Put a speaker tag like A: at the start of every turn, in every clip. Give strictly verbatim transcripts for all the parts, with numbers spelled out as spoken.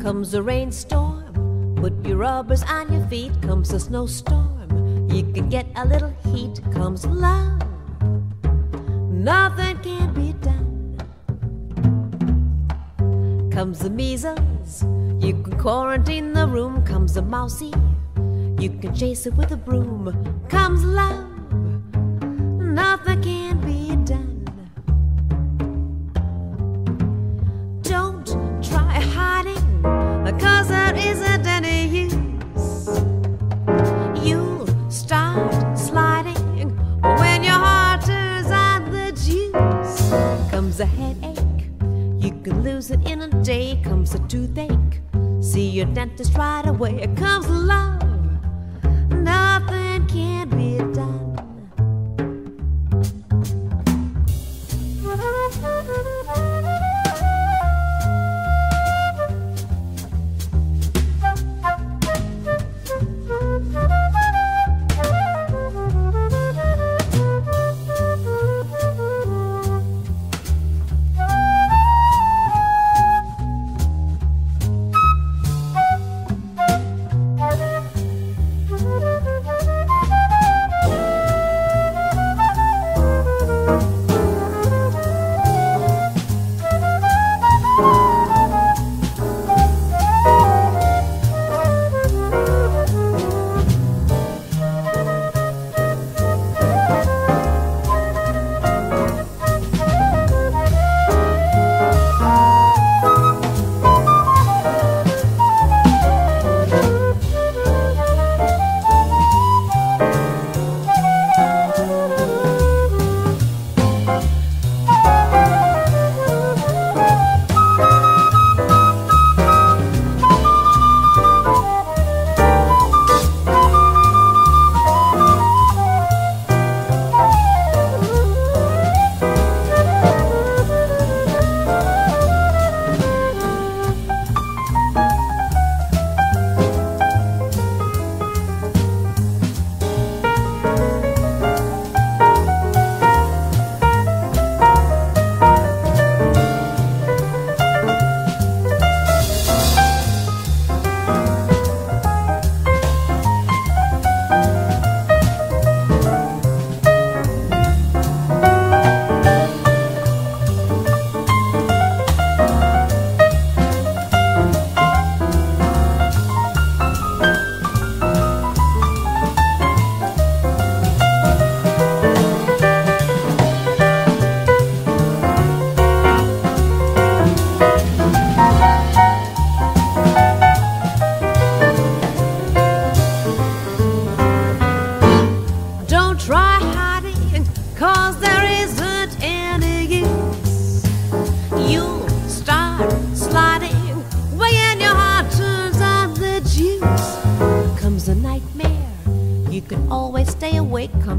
A: Comes a rainstorm, put your rubbers on your feet. Comes a snowstorm, you can get a little heat. Comes love, nothing can be done. Comes the measles, you can quarantine the room. Comes a mousey, you can chase it with a broom. Comes love, nothing can be done. Don't try hiding, 'cause there isn't any use. You'll start sliding when your heart turns on the juice. Comes a headache, you can lose it in a day. Comes a toothache, see your dentist right away. Comes love, nothing can be done.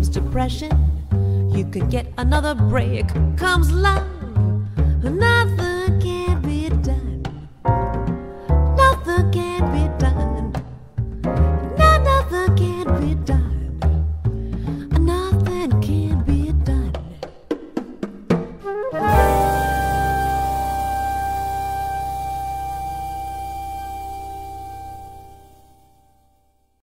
A: You could get another break. Comes love, nothing